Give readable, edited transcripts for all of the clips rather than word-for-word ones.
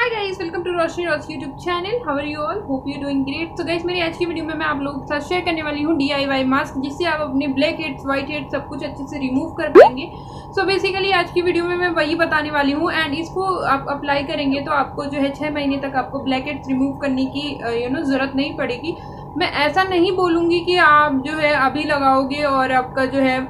Hi guys, welcome to Roshni YouTube channel. How are you all? Hope you doing great. तो guys, मेरी आज की video में मैं आप लोगों के साथ शेयर करने वाली हूँ DIY मास्क, जिससे आप अपने ब्लैक हेड्स, व्हाइट हेड्स सब कुछ अच्छे से रिमूव कर पाएंगे। सो बेसिकली आज की वीडियो में मैं वही बताने वाली हूँ एंड इसको आप अप्लाई करेंगे तो आपको जो है 6 महीने तक आपको ब्लैक हेड्स रिमूव करने की ज़रूरत नहीं पड़ेगी। मैं ऐसा नहीं बोलूँगी कि आप जो है अभी लगाओगे और आपका जो है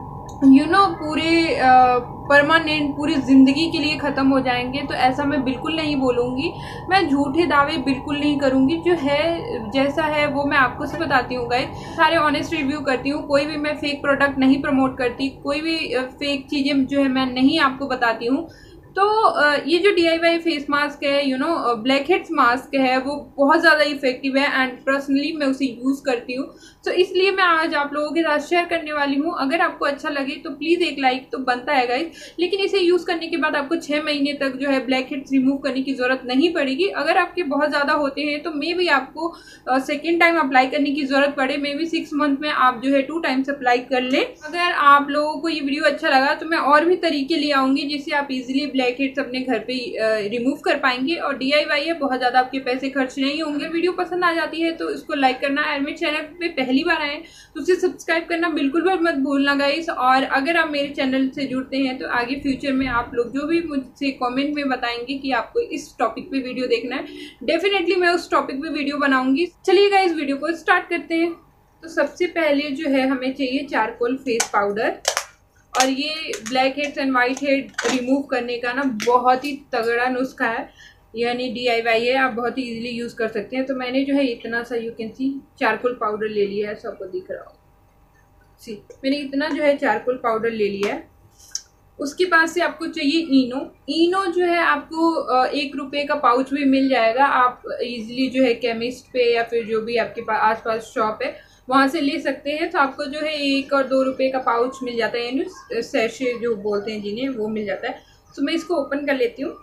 पूरे परमानेंट पूरी ज़िंदगी के लिए ख़त्म हो जाएंगे, तो ऐसा मैं बिल्कुल नहीं बोलूँगी। मैं झूठे दावे बिल्कुल नहीं करूँगी। जो है जैसा है वो मैं आपको से बताती हूँ गाइस। सारे ऑनेस्ट रिव्यू करती हूँ, कोई भी मैं फेक प्रोडक्ट नहीं प्रमोट करती, कोई भी फेक चीज़ें जो है मैं नहीं आपको बताती हूँ। तो ये जो DIY फेस मास्क है ब्लैक हेड्स मास्क है, वो बहुत ज़्यादा इफेक्टिव है एंड पर्सनली मैं उसे यूज़ करती हूँ। तो इसलिए मैं आज आप लोगों के साथ शेयर करने वाली हूँ। अगर आपको अच्छा लगे तो प्लीज़ एक लाइक तो बनता है गाइस, लेकिन इसे यूज़ करने के बाद आपको 6 महीने तक जो है ब्लैक हेड्स रिमूव करने की ज़रूरत नहीं पड़ेगी। अगर आपके बहुत ज़्यादा होते हैं तो मे भी आपको सेकेंड टाइम अप्लाई करने की ज़रूरत पड़े। मे भी 6 मंथ में आप जो है 2 टाइम्स अप्लाई कर लें। अगर आप लोगों को ये वीडियो अच्छा लगा तो मैं और भी तरीके ले आऊँगी जिससे आप इजीली ब्लैक हेड्स अपने घर पे रिमूव कर पाएंगे। और DIY है, बहुत ज़्यादा आपके पैसे खर्च नहीं होंगे। वीडियो पसंद आ जाती है तो इसको लाइक करना है। मेरे चैनल पे पहली बार आए तो उसे सब्सक्राइब करना बिल्कुल भी मत भूलना गाइस। और अगर आप मेरे चैनल से जुड़ते हैं तो आगे फ्यूचर में आप लोग जो भी मुझसे कमेंट में बताएंगे कि आपको इस टॉपिक पे वीडियो देखना है, डेफिनेटली मैं उस टॉपिक पे वीडियो बनाऊंगी। चलिए गाइस, वीडियो को स्टार्ट करते हैं। तो सबसे पहले जो है हमें चाहिए चारकोल फेस पाउडर। और ये blackheads and whitehead remove करने का ना बहुत ही तगड़ा नुस्खा है, यानी DIY है, आप बहुत ही इजीली यूज़ कर सकते हैं। तो मैंने जो है इतना सा you can see charcoal powder ले लिया है, सबको दिख रहा हो सी, मैंने इतना जो है चारकोल पाउडर ले लिया है। उसके बाद से आपको चाहिए इनो जो है आपको 1 रुपये का पाउच भी मिल जाएगा। आप इजीली जो है केमिस्ट पे या फिर जो भी आपके पास आसपास शॉप है वहाँ से ले सकते हैं। तो आपको जो है 1 और 2 रुपये का पाउच मिल जाता है, यानी सैशे जो बोलते हैं जिन्हें, वो मिल जाता है। तो मैं इसको ओपन कर लेती हूँ।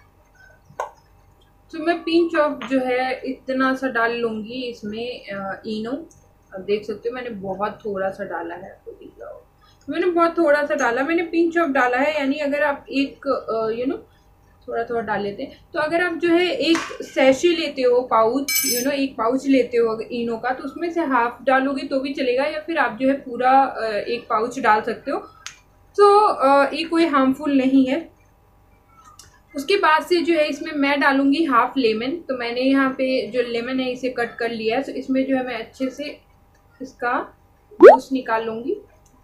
तो मैं पिंच ऑफ जो है इतना सा डाल लूँगी इसमें इनो। अब देख सकते हो मैंने बहुत थोड़ा सा डाला है, आपको दिख रहा हो मैंने बहुत थोड़ा सा डाला, मैंने पिंच ऑफ डाला है। यानी अगर आप एक थोड़ा थोड़ा डाल लेते हैं, तो अगर आप जो है एक सैशे लेते हो पाउच, एक पाउच लेते हो अगर इनो का, तो उसमें से हाफ डालोगे तो भी चलेगा, या फिर आप जो है पूरा एक पाउच डाल सकते हो। तो ये कोई हार्मफुल नहीं है। उसके बाद से जो है इसमें मैं डालूंगी हाफ लेमन। तो मैंने यहाँ पे जो लेमन है इसे कट कर लिया है। तो इसमें जो है मैं अच्छे से इसका जूस निकाल लूंगी।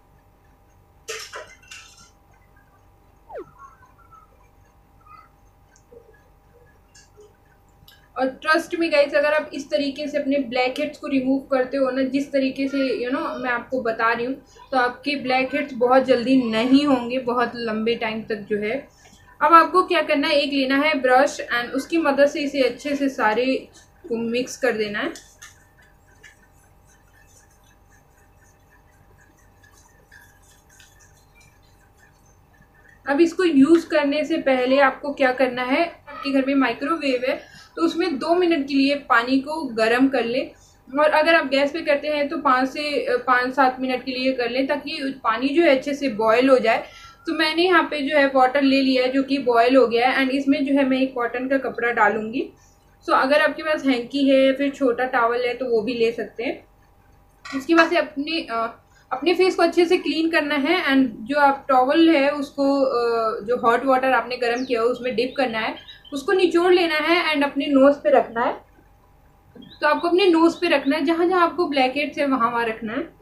और ट्रस्ट मी गाइस, अगर आप इस तरीके से अपने ब्लैक हेड्स को रिमूव करते हो ना, जिस तरीके से मैं आपको बता रही हूँ, तो आपके ब्लैक हेड्स बहुत जल्दी नहीं होंगे, बहुत लंबे टाइम तक जो है। अब आपको क्या करना है, एक लेना है ब्रश एंड उसकी मदद से इसे अच्छे से सारे को मिक्स कर देना है। अब इसको यूज़ करने से पहले आपको क्या करना है, आपके घर में माइक्रोवेव है तो उसमें 2 मिनट के लिए पानी को गर्म कर ले। और अगर आप गैस पे करते हैं तो 5-7 मिनट के लिए कर लें, ताकि पानी जो है अच्छे से बॉयल हो जाए। तो मैंने यहाँ पे जो है वाटर ले लिया है जो कि बॉयल हो गया है एंड इसमें जो है मैं एक कॉटन का कपड़ा डालूंगी। सो अगर आपके पास हैंकी है या फिर छोटा टॉवल है तो वो भी ले सकते हैं। उसके बाद से अपने फेस को अच्छे से क्लीन करना है एंड जो आप टॉवल है उसको जो हॉट वाटर आपने गर्म किया हो उसमें डिप करना है, उसको निचोड़ लेना है एंड अपने नोज पे रखना है। तो आपको अपने नोज पे रखना है, जहां जहां आपको ब्लैक हेड्स है वहां रखना है।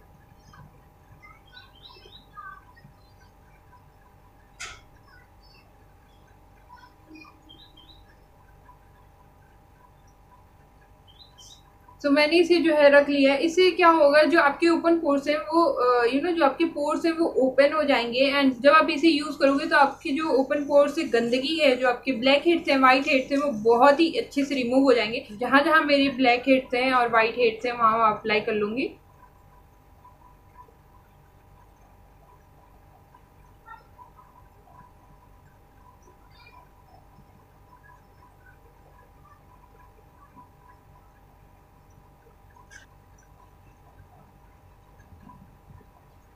तो मैंने इसे जो है रख लिया है। इससे क्या होगा, जो आपके ओपन पोर्स है वो जो आपके पोर्स है वो ओपन हो जाएंगे एंड जब आप इसे यूज करोगे तो आपकी जो ओपन पोर्स से गंदगी है, जो आपके ब्लैक हेड्स हैं, व्हाइट हेड्स हैं, वो बहुत ही अच्छे से रिमूव हो जाएंगे। जहां जहां मेरे ब्लैक हेड्स हैं और व्हाइट हेड्स हैं वहां अप्लाई कर लूंगी।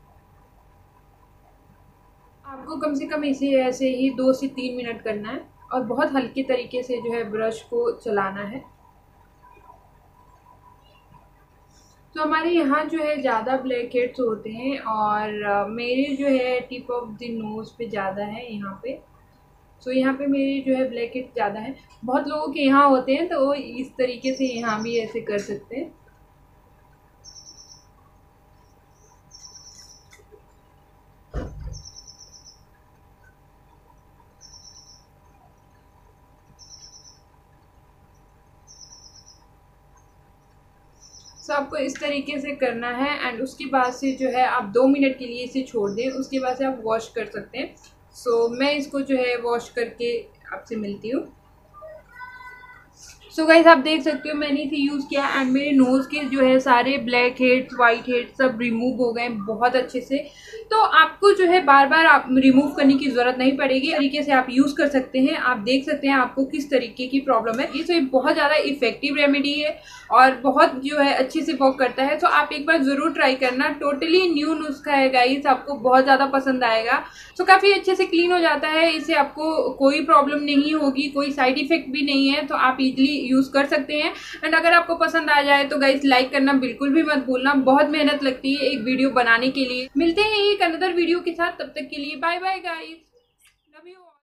आपको कम से कम इसे ऐसे ही 2 से 3 मिनट करना है। और बहुत हल्के तरीके से जो है ब्रश को चलाना है। तो हमारे यहाँ जो है ज़्यादा ब्लैक हेड्स होते हैं और मेरे जो है टिप ऑफ द नोज़ पे ज़्यादा है यहाँ पे। तो यहाँ पे मेरे जो है ब्लैक हेड्स ज़्यादा है। बहुत लोगों के यहाँ होते हैं तो वो इस तरीके से यहाँ भी ऐसे कर सकते हैं। तो आपको इस तरीके से करना है एंड उसके बाद से जो है आप 2 मिनट के लिए इसे छोड़ दें। उसके बाद से आप वॉश कर सकते हैं। सो मैं इसको जो है वॉश करके आपसे मिलती हूँ। सो गाइस आप देख सकते हो मैंने इसे यूज़ किया एंड मेरे नोज़ के जो है सारे ब्लैक हेड्स वाइट हेड्स सब रिमूव हो गए बहुत अच्छे से। तो आपको जो है बार बार आप रिमूव करने की ज़रूरत नहीं पड़ेगी। तरीके से आप यूज़ कर सकते हैं। आप देख सकते हैं आपको किस तरीके की प्रॉब्लम है। ये बहुत ज़्यादा इफेक्टिव रेमेडी है और बहुत जो है अच्छे से वर्क करता है। तो आप एक बार ज़रूर ट्राई करना। टोटली न्यू नुस्खा है गाइस, आपको बहुत ज़्यादा पसंद आएगा। तो काफ़ी अच्छे से क्लीन हो जाता है। इससे आपको कोई प्रॉब्लम नहीं होगी, कोई साइड इफेक्ट भी नहीं है। तो आप इजीली यूज़ कर सकते हैं। एंड अगर आपको पसंद आ जाए तो गाइस लाइक करना बिल्कुल भी मत भूलना। बहुत मेहनत लगती है एक वीडियो बनाने के लिए। मिलते हैं एक अनदर वीडियो के साथ, तब तक के लिए बाय बाय गाइस।